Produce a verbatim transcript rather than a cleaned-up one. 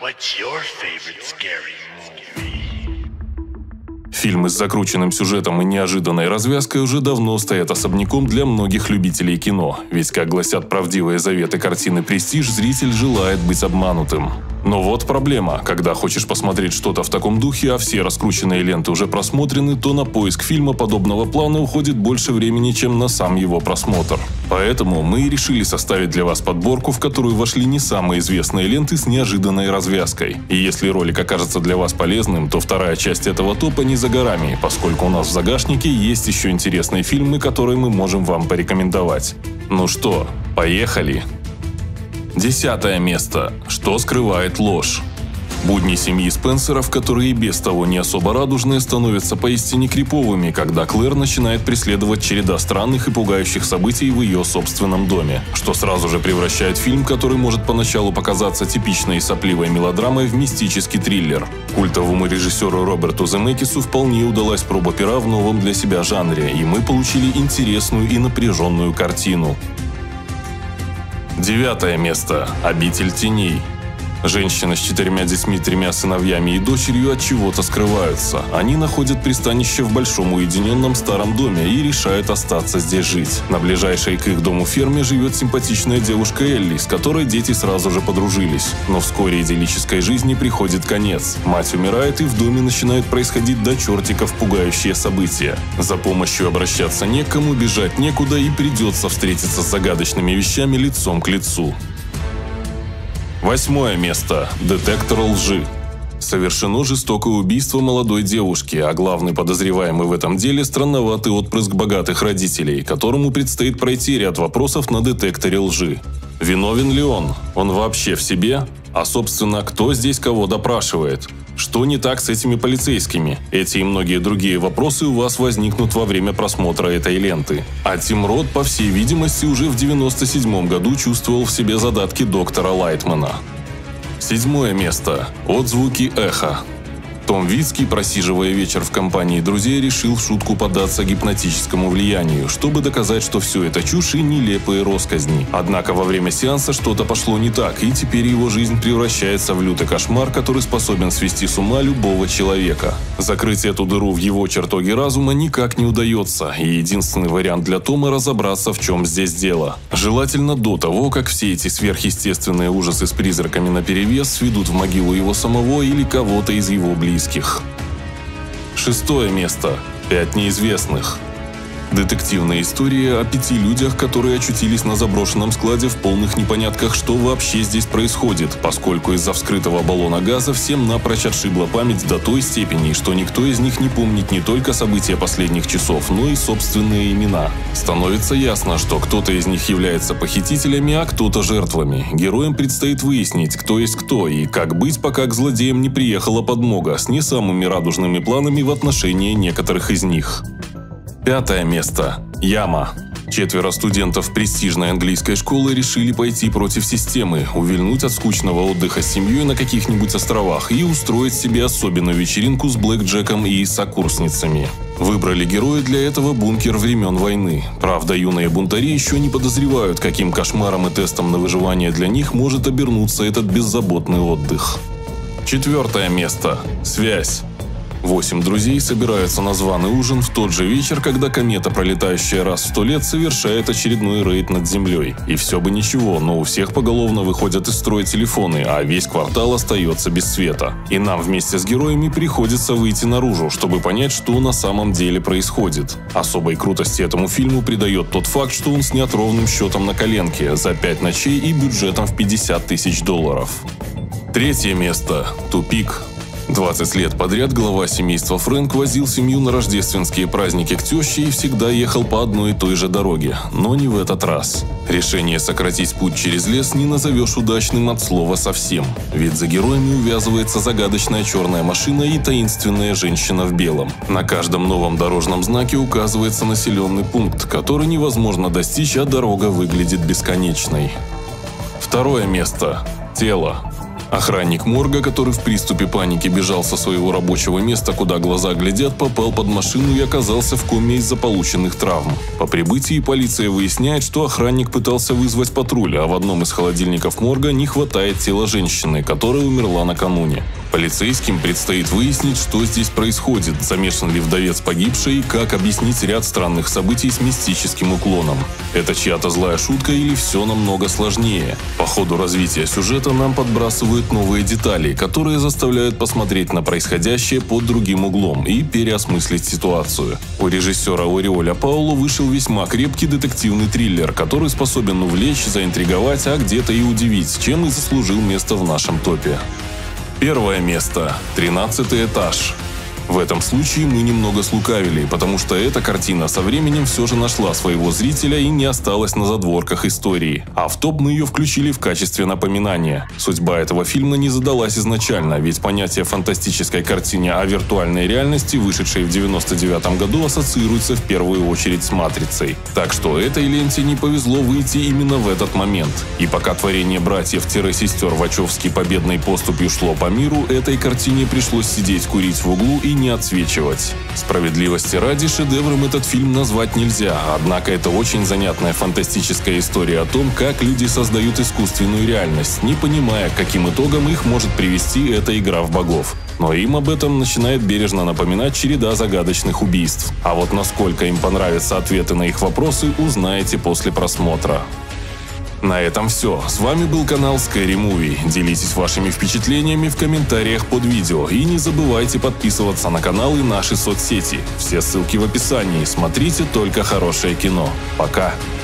What's your favorite scary movie? Фильмы с закрученным сюжетом и неожиданной развязкой уже давно стоят особняком для многих любителей кино, ведь, как гласят правдивые заветы картины «Престиж», зритель желает быть обманутым. Но вот проблема. Когда хочешь посмотреть что-то в таком духе, а все раскрученные ленты уже просмотрены, то на поиск фильма подобного плана уходит больше времени, чем на сам его просмотр. Поэтому мы и решили составить для вас подборку, в которую вошли не самые известные ленты с неожиданной развязкой. И если ролик окажется для вас полезным, то вторая часть этого топа не за горами, поскольку у нас в загашнике есть еще интересные фильмы, которые мы можем вам порекомендовать. Ну что, поехали! Десятое место. Что скрывает ложь? Будни семьи Спенсеров, которые и без того не особо радужные, становятся поистине криповыми, когда Клэр начинает преследовать череда странных и пугающих событий в ее собственном доме, что сразу же превращает фильм, который может поначалу показаться типичной сопливой мелодрамой, в мистический триллер. Культовому режиссеру Роберту Земекису вполне удалась проба пера в новом для себя жанре, и мы получили интересную и напряженную картину. Девятое место. Обитель теней. Женщина с четырьмя детьми, тремя сыновьями и дочерью от чего-то скрываются. Они находят пристанище в большом уединенном старом доме и решают остаться здесь жить. На ближайшей к их дому ферме живет симпатичная девушка Элли, с которой дети сразу же подружились. Но вскоре идиллической жизни приходит конец. Мать умирает, и в доме начинают происходить до чертиков пугающие события. За помощью обращаться некому, бежать некуда, и придется встретиться с загадочными вещами лицом к лицу. Восьмое место. Детектор лжи. Совершено жестокое убийство молодой девушки, а главный подозреваемый в этом деле – странноватый отпрыск богатых родителей, которому предстоит пройти ряд вопросов на детекторе лжи. Виновен ли он? Он вообще в себе? А собственно, кто здесь кого допрашивает? Что не так с этими полицейскими? Эти и многие другие вопросы у вас возникнут во время просмотра этой ленты. А Тим Рот, по всей видимости, уже в девяносто седьмом году чувствовал в себе задатки доктора Лайтмана. Седьмое место. Отзвуки эха. Том Вицкий, просиживая вечер в компании друзей, решил в шутку поддаться гипнотическому влиянию, чтобы доказать, что все это чушь и нелепые росказни. Однако во время сеанса что-то пошло не так, и теперь его жизнь превращается в лютый кошмар, который способен свести с ума любого человека. Закрыть эту дыру в его чертоге разума никак не удается, и единственный вариант для Тома – разобраться, в чем здесь дело. Желательно до того, как все эти сверхъестественные ужасы с призраками наперевес сведут в могилу его самого или кого-то из его близких. Шестое место. Пять неизвестных. Детективная история о пяти людях, которые очутились на заброшенном складе в полных непонятках, что вообще здесь происходит, поскольку из-за вскрытого баллона газа всем напрочь отшибла память до той степени, что никто из них не помнит не только события последних часов, но и собственные имена. Становится ясно, что кто-то из них является похитителями, а кто-то жертвами. Героям предстоит выяснить, кто есть кто, и как быть, пока к злодеям не приехала подмога с не самыми радужными планами в отношении некоторых из них. Пятое место. Яма. Четверо студентов престижной английской школы решили пойти против системы, увильнуть от скучного отдыха с семьей на каких-нибудь островах и устроить себе особенную вечеринку с блэкджеком и сокурсницами. Выбрали герои для этого бункер времен войны. Правда, юные бунтари еще не подозревают, каким кошмаром и тестом на выживание для них может обернуться этот беззаботный отдых. Четвертое место. Связь. Восемь друзей собираются на званый ужин в тот же вечер, когда комета, пролетающая раз в сто лет, совершает очередной рейд над Землей. И все бы ничего, но у всех поголовно выходят из строя телефоны, а весь квартал остается без света. И нам вместе с героями приходится выйти наружу, чтобы понять, что на самом деле происходит. Особой крутости этому фильму придает тот факт, что он снят ровным счетом на коленке, за пять ночей и бюджетом в пятьдесят тысяч долларов. Третье место. Тупик. двадцать лет подряд глава семейства Фрэнк возил семью на рождественские праздники к теще и всегда ехал по одной и той же дороге, но не в этот раз. Решение сократить путь через лес не назовешь удачным от слова совсем, ведь за героями увязывается загадочная черная машина и таинственная женщина в белом. На каждом новом дорожном знаке указывается населенный пункт, который невозможно достичь, а дорога выглядит бесконечной. Второе место. Тело. Охранник морга, который в приступе паники бежал со своего рабочего места, куда глаза глядят, попал под машину и оказался в коме из-за полученных травм. По прибытии полиция выясняет, что охранник пытался вызвать патруль, а в одном из холодильников морга не хватает тела женщины, которая умерла накануне. Полицейским предстоит выяснить, что здесь происходит, замешан ли вдовец погибшей и как объяснить ряд странных событий с мистическим уклоном. Это чья-то злая шутка или все намного сложнее? По ходу развития сюжета нам подбрасывают новые детали, которые заставляют посмотреть на происходящее под другим углом и переосмыслить ситуацию. У режиссера Ориоля Паоло вышел весьма крепкий детективный триллер, который способен увлечь, заинтриговать, а где-то и удивить, чем и заслужил место в нашем топе. Первое место. тринадцатый этаж. В этом случае мы немного слукавили, потому что эта картина со временем все же нашла своего зрителя и не осталась на задворках истории. А в топ мы ее включили в качестве напоминания. Судьба этого фильма не задалась изначально, ведь понятие фантастической картине о виртуальной реальности, вышедшей в девяносто девятом году, ассоциируется в первую очередь с «Матрицей». Так что этой ленте не повезло выйти именно в этот момент. И пока творение братьев-сестер Вачовски победной поступью шло по миру, этой картине пришлось сидеть курить в углу и не отсвечивать. Справедливости ради, шедевром этот фильм назвать нельзя, однако это очень занятная фантастическая история о том, как люди создают искусственную реальность, не понимая, к каким итогам их может привести эта игра в богов. Но им об этом начинает бережно напоминать череда загадочных убийств. А вот насколько им понравятся ответы на их вопросы, узнаете после просмотра. На этом все. С вами был канал Scary Movie. Делитесь вашими впечатлениями в комментариях под видео. И не забывайте подписываться на канал и наши соцсети. Все ссылки в описании. Смотрите только хорошее кино. Пока!